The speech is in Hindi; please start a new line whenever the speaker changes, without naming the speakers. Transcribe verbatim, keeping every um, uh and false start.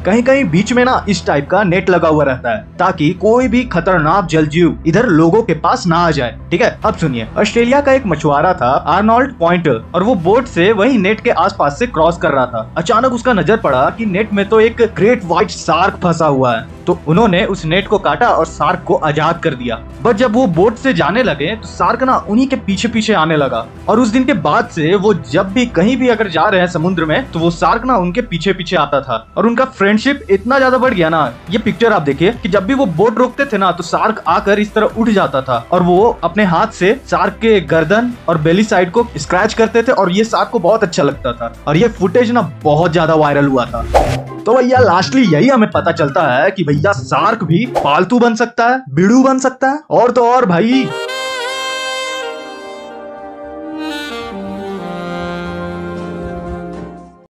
कहीं कहीं बीच में ना इस टाइप का नेट लगा हुआ रहता है ताकि कोई भी खतरनाक जलजीव इधर लोगों के पास ना आ जाए। ठीक है, अब सुनिए। ऑस्ट्रेलिया का एक मछुआरा था आर्नोल्ड पॉइंटर, और वो बोट से वही नेट के आसपास से क्रॉस कर रहा था। अचानक उसका नजर पड़ा कि नेट में तो एक ग्रेट व्हाइट शार्क फंसा हुआ है। तो उन्होंने उस नेट को काटा और शार्क को आजाद कर दिया। बट जब वो बोट से जाने लगे तो शार्क ना उन्हीं के पीछे पीछे आने लगा, और उस दिन के बाद से वो जब भी कहीं भी अगर जा रहे हैं समुद्र में तो वो शार्क ना उनके पीछे पीछे आता था, और उनका फ्रेंडशिप इतना ज्यादा बढ़ गया ना। ये पिक्चर आप देखिए कि जब भी वो बोट रोकते थे ना तो शार्क आकर इस तरह उठ जाता था, और वो अपने हाथ से शार्क के गर्दन और बेली साइड को स्क्रैच करते थे, और ये शार्क को बहुत अच्छा लगता था। और ये फुटेज ना बहुत ज्यादा वायरल हुआ था। तो भैया लास्टली यही हमें पता चलता है कि भैया शार्क भी पालतू बन सकता है, बिड़ू बन सकता है, और तो और भाई